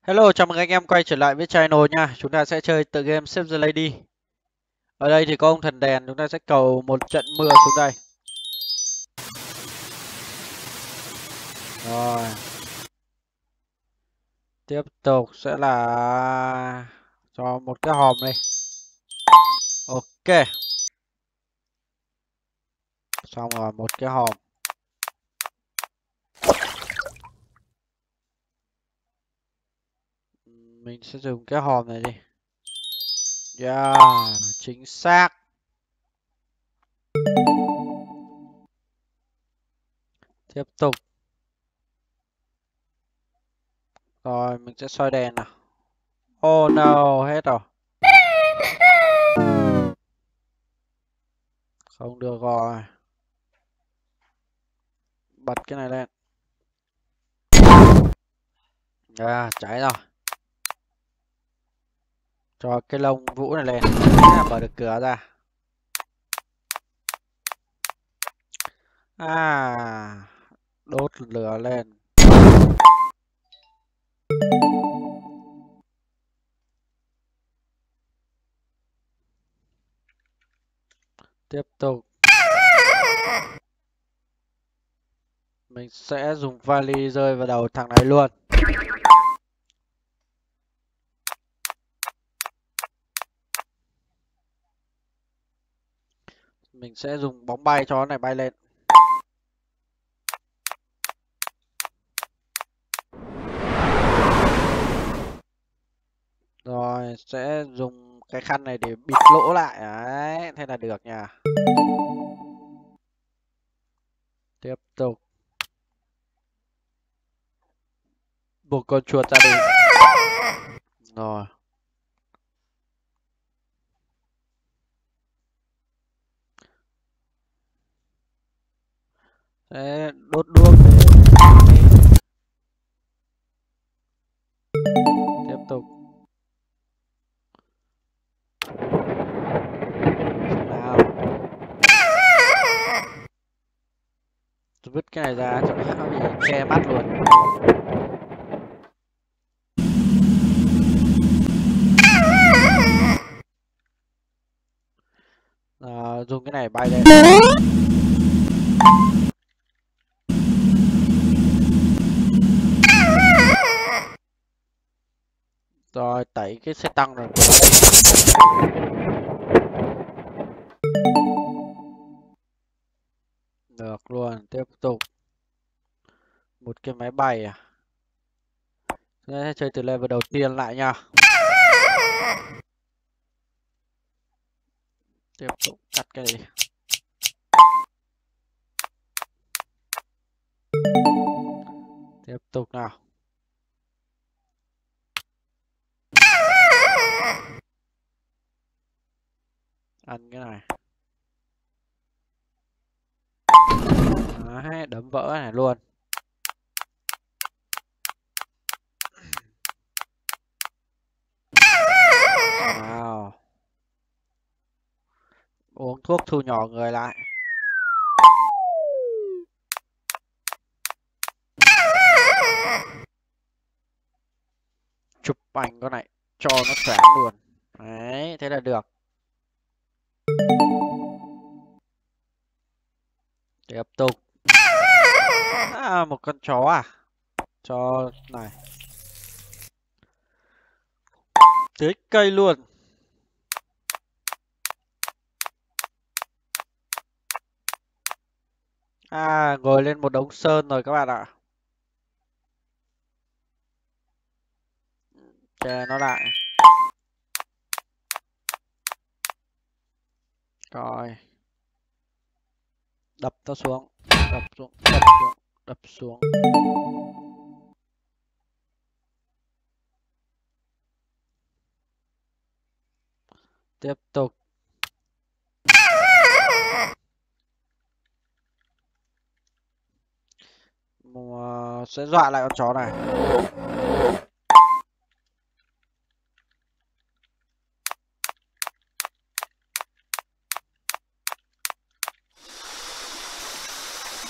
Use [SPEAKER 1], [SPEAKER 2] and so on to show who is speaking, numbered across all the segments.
[SPEAKER 1] Hello, chào mừng anh em quay trở lại với channel nha. Chúng ta sẽ chơi tựa game Save the Lady. Ở đây thì có ông thần đèn, chúng ta sẽ cầu một trận mưa xuống đây. Rồi, tiếp tục sẽ là cho một cái hòm đây. Ok, xong rồi một cái hòm. Mình sẽ dùng cái hòm này đi. Yeah, chính xác. Tiếp tục. Rồi, mình sẽ soi đèn nào. Oh no, hết rồi. Không được rồi. Bật cái này lên. Cháy rồi. Cho cái lông vũ này lên. Thế là mở được cửa ra. Đốt lửa lên. Tiếp tục. Mình sẽ dùng vali rơi vào đầu thằng này luôn. Mình sẽ dùng bóng bay cho nó này bay lên. Rồi sẽ dùng cái khăn này để bịt lỗ lại. Đấy, thế là được nha. Tiếp tục. Buộc con chuột ra đi. Rồi. Sẽ đốt đuốc để... Tiếp tục. Nào. Vứt cái này ra cho nó bị che mắt luôn. Dùng cái này bay lên. Rồi tẩy cái xe tăng rồi. Được luôn. Tiếp tục. Một cái máy bay à. Chúng ta sẽ chơi từ level đầu tiên lại nha. Tiếp tục cắt cái này đi. Tiếp tục nào. Ăn cái này. Đấy, đấm vỡ cái này luôn. Nào. Uống thuốc thu nhỏ người lại. Chụp ảnh con này cho nó sáng luôn. Đấy, thế là được. Tiếp tục. Một con chó à. Cho này. Tưới cây luôn. Ngồi lên một đống sơn rồi các bạn ạ. Che nó lại. Rồi. Đập nó xuống. Đập xuống. Đập xuống. Đập xuống. Tiếp tục. Sẽ dọa lại con chó này.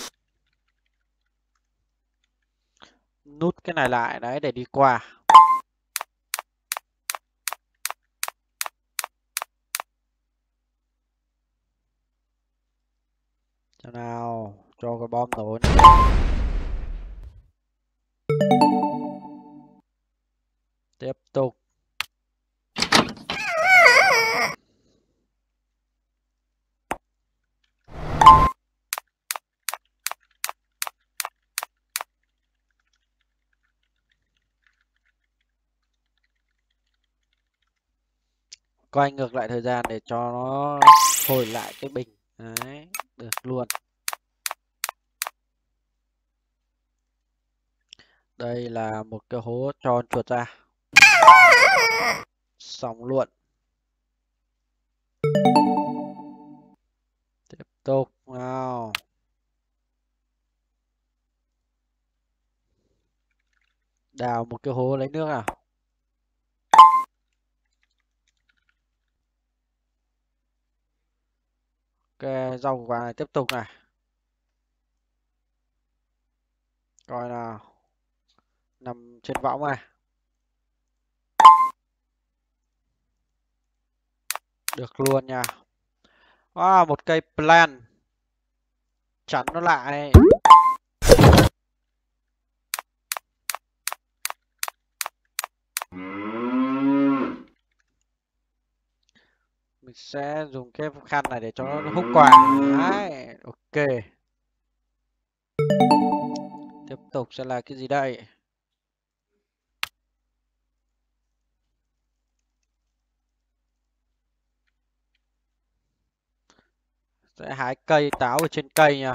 [SPEAKER 1] Nút cái này lại đấy để đi qua. Nào, cho cái bom nổ. Tiếp tục. Quay ngược lại thời gian để cho nó hồi lại cái bình. Đấy, được luôn. Đây là một cái hố cho con chuột ra. Xong luôn. Tiếp tục nào. Đào một cái hố lấy nước nào. Ok, rau quả này tiếp tục này. Coi nào. Nằm trên võng này. Được luôn nha. Một cây plan. Chắn nó lại. Mình sẽ dùng cái khăn này để cho nó hút quả. Đấy, ok. Tiếp tục sẽ là cái gì đây? Sẽ hái cây táo ở trên cây nha.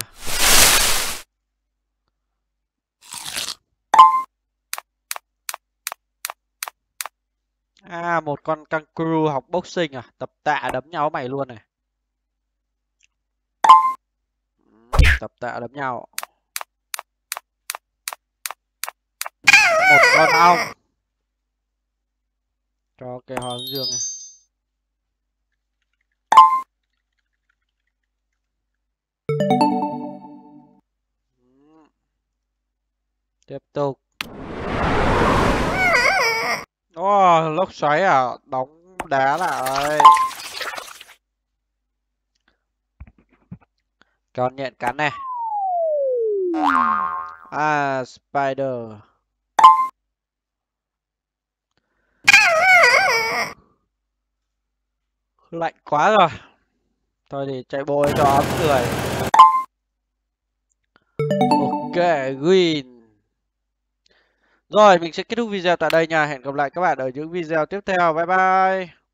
[SPEAKER 1] Một con kangaroo học boxing à? Tập tạ đấm nhau mày luôn này. Tập tạ đấm nhau. Một con ong. Cho cây hoa hướng dương này. Tiếp tục. Lốc xoáy à? Đóng đá lại. Con nhện cắn này. Spider. Lạnh quá rồi. Thôi thì chạy bộ cho ấm người. Ok, green. Rồi, mình sẽ kết thúc video tại đây nha. Hẹn gặp lại các bạn ở những video tiếp theo. Bye bye.